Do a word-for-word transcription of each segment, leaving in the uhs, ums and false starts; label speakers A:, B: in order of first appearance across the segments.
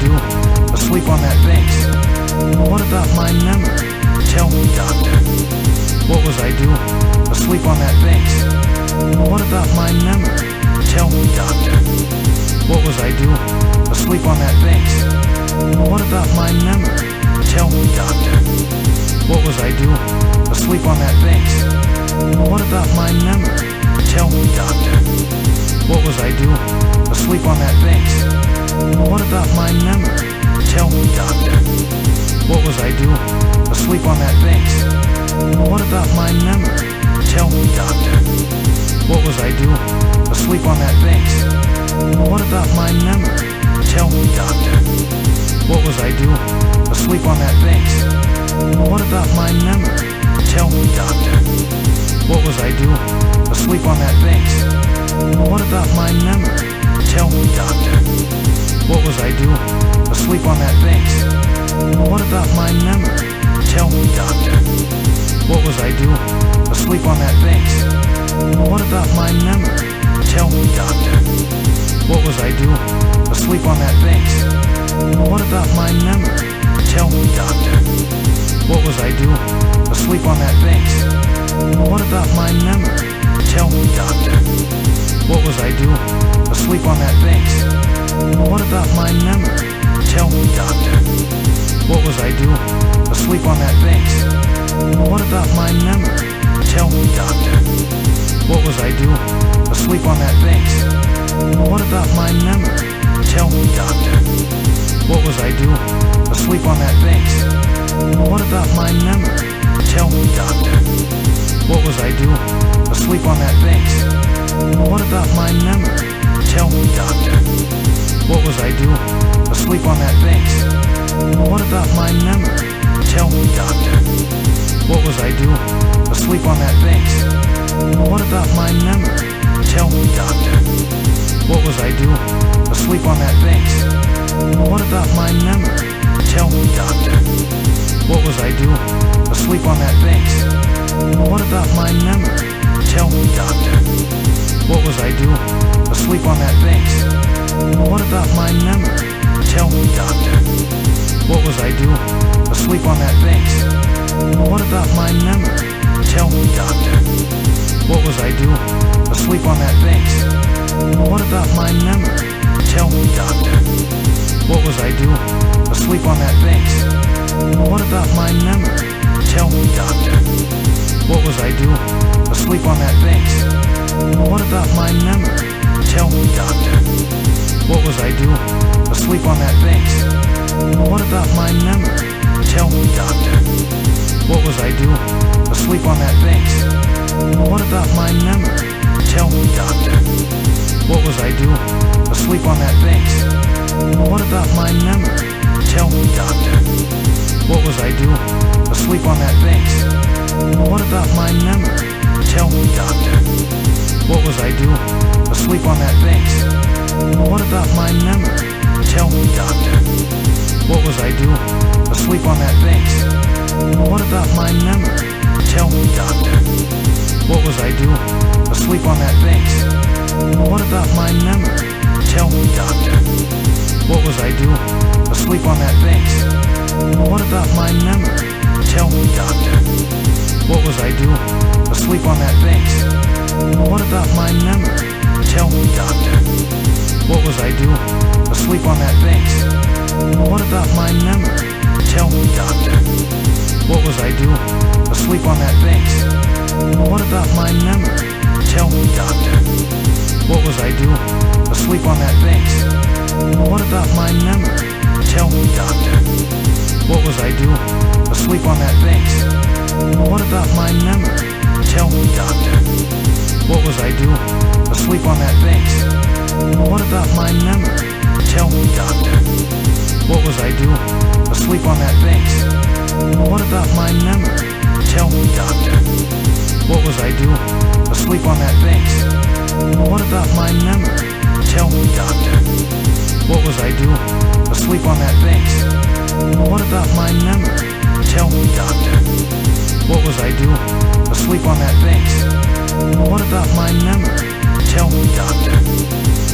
A: do? Asleep on that bass. What about my memory? Tell me, doctor. What was I doing? Asleep on that bass. What about my memory? Tell me, doctor. What was I doing? Asleep on that bass. What about my memory? Tell me, doctor. What was I doing? Asleep on that bass. What about my memory? Tell me, doctor. What was I doing? Asleep on that bass. What about my memory? Tell me, doctor. What was I doing? Asleep on that bass. What about my memory? Tell me, doctor. What was I doing? Asleep on that bass. What about my memory? Tell me, doctor. What was I doing? Asleep on that bass. What about my memory? Tell me, doctor. What was I doing? Asleep on that bass. What about my memory? Tell me, doctor. What was I doing? Asleep on that bass. What about my memory? Tell me, doctor. What was I doing? Asleep on that bass. What about my memory? Tell me, doctor. What was I doing? Asleep on that bass. What about my memory? Tell me, doctor. What was I doing? Asleep on that bass. What about my memory? Tell me, doctor. What was I doing? Asleep on that bass. What about my memory? Tell me, doctor. What was I doing? Asleep on that bass. What about my memory? Tell me, doctor. What was I doing? Asleep on that bass. What about my memory? Tell me, doctor. What was I doing? Asleep on that bass. What about my memory? Tell me, doctor. What was I doing? Asleep on that bass. What about my memory? Tell me, doctor. What was I doing? Asleep on that bass. What about my memory? Tell me, doctor. What was I doing? Asleep on that bass. What about my memory? Tell me, doctor. What was I doing? Asleep on that bass. What about my memory? Tell me, doctor. What was I doing? Asleep on that bass. What about my memory? Tell me, doctor. What was I doing? Asleep on that bass. What about my memory? Tell me, doctor. What was I doing? Asleep on that bass. What about my memory? Tell me, doctor. What was I doing? Asleep on that bass. What about my memory? Tell me, doctor. What was I doing? Asleep on that bass. What about my memory? Tell me, doctor. What was I doing? Asleep on that bass. What about my memory? Tell me, doctor. What was I doing? Asleep on that bass. What about my memory? Tell me, doctor. What was I doing? Asleep on that bass. What about my memory? Tell me, doctor. What was I doing? Asleep on that bass. What about my memory? Tell me, doctor. What was I doing? Asleep on that bass. What about my memory? Tell me, doctor. What was I doing? Asleep on that bass. What about my memory? Tell me, doctor. What was I doing? Asleep on that bass. What about my memory? Tell me, doctor. What was I doing? Asleep on that bass. What about my memory? Tell me, doctor. What was I doing? Asleep on that bass. What about my memory? Tell me, doctor. What was I doing? Asleep on that bass. What about my memory? Tell me, doctor. What was I doing? Asleep on that bass. What about my memory? Tell me, doctor. What was I doing? Asleep on that bass. What about my memory? Tell me, doctor. What was I doing? Asleep on that bass. What about my memory? Tell me, doctor. What was I doing? Asleep on that bass. What about my memory? Tell me, doctor. What was I doing? Asleep on that bass. What about my memory? Tell me, doctor. What was I doing? Asleep on that bass. What about my memory? Tell me, doctor. What was I doing? Asleep on that bass. What about my memory? Tell me, doctor. What was I doing? Asleep on that bass. What about my memory? Tell me, doctor. What was I doing? Asleep on that bass. What about my memory? Tell me, doctor.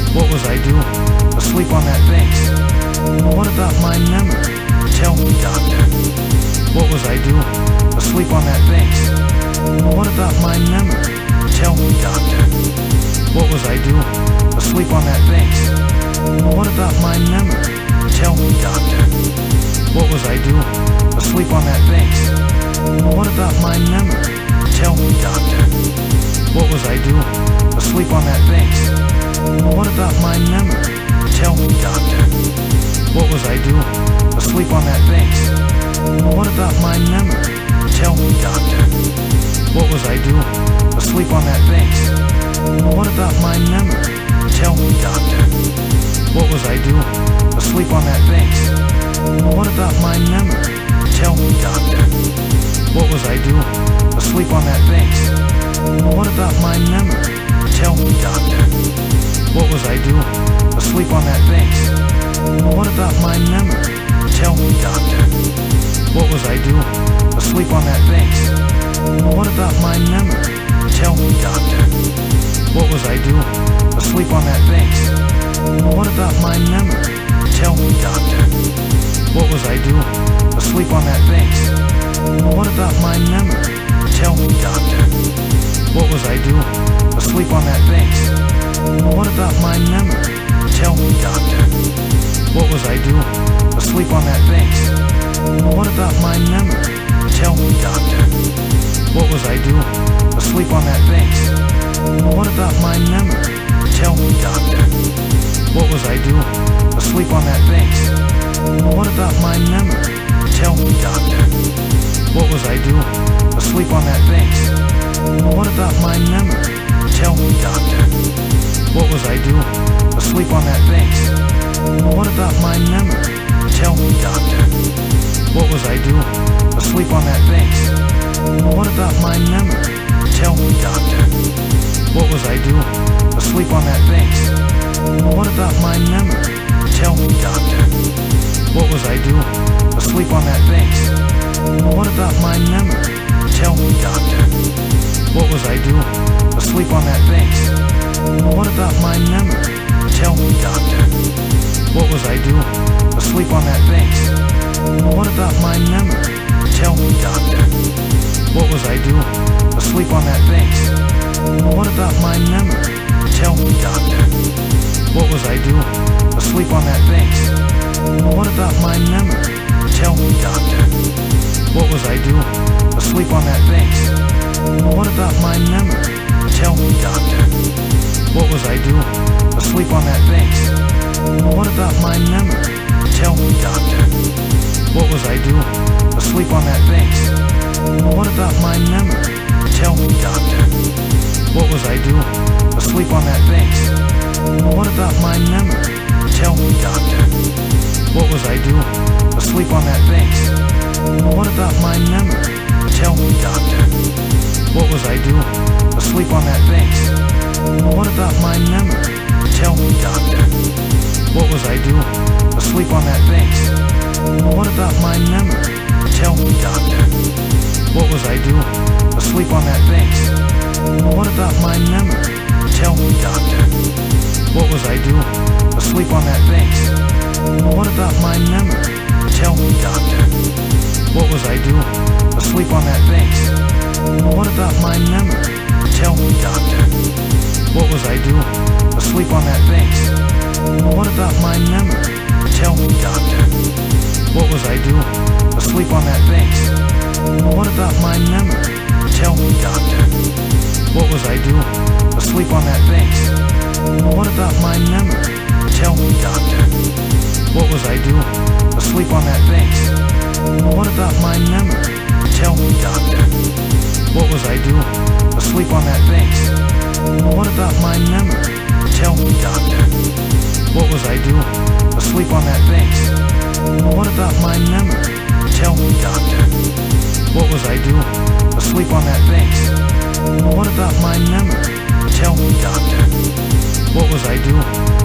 A: What was I doing? Asleep on that base. What about my memory? Tell me, doctor. What was I doing? Asleep on that base. What about my memory? Tell me, doctor. What was I doing? Asleep on that base. What about my memory? Tell me, doctor. What was I doing? Asleep on that base. What about my memory? Tell me, doctor. What was I doing? Asleep on that base. What about my memory? Tell me, doctor. What was I doing? Asleep on that base. What about my memory? Tell me, doctor. What was I doing? Asleep on that base. What about my memory? Tell me, doctor. What was I doing? Asleep on that base. What about my memory? Tell me, doctor. What was I doing? Asleep on that base. What about my memory? Tell me, doctor. What was I doing? Asleep on that base. What about my memory? Tell me, doctor. What was I doing? Asleep on that base. What about my memory? Tell me, doctor. What was I doing? Asleep on that base. What about my memory? Tell me, doctor. What was I doing? Asleep on that base. What about my memory? Tell me, doctor. What was I doing? Asleep on that base. What about my memory? Tell me, doctor. What was I doing? Asleep on that base. What about my memory? Tell me, doctor. What was I doing? Asleep on that base. What about my memory? Tell me, doctor. What was I doing? Asleep on that base. What about my memory? Tell me, doctor. What was I doing? Asleep on that base. What about my memory? Tell me, doctor. What was I doing? Asleep on that base. What about my memory? Tell me, doctor. What was I doing? Asleep on that base. What about my memory? Tell me, doctor. What was I doing? Asleep on that base. What about my memory? Tell me, doctor. What was I doing? Asleep on that base. What about my memory? Tell me, doctor. What was I doing? Asleep on that base. What about my memory? Tell me, doctor. What was I doing? Asleep on that base. What about my memory? Tell me, doctor. What was I doing? Asleep on that base. What about my memory? Tell me, doctor. What was I doing? Asleep on that base. What about my memory? Tell me, doctor. What was I doing? Asleep on that base. What about my memory? Tell me, doctor. What was I doing? Asleep on that base. What about my memory? Tell me, doctor. What was I doing? Asleep on that base. What about my memory? Tell me, doctor. What was I doing? Asleep on that base. What about my memory? Tell me, doctor. What was I doing? Asleep on that base. What about my memory? Tell me, doctor. What was I doing? Asleep on that base. What about my memory? Tell me, doctor. What was I doing? Asleep on that base. What about my memory? Tell me, doctor. What was I doing? Asleep on that base. What about my memory? Tell me, doctor. What was I doing? Asleep on that base. What about my memory? Tell me, doctor. What was I doing? Asleep on that base. What about my memory? Tell me, doctor. What was I doing? Asleep on that base. What about my memory? Tell me, doctor. What was I doing? Asleep on that base. What about my memory? Tell me, doctor. What was I doing? Asleep on that base. What about my memory? Tell me, doctor. What was I doing? Asleep on that base. What about my memory? Tell me, doctor. What was I doing? Asleep on that base. What about my memory? Tell me, doctor. What was I doing? Asleep on that base. What about my memory? Tell me, doctor. What was I doing? Asleep on that base. What about my memory? Tell me, doctor. What was I doing?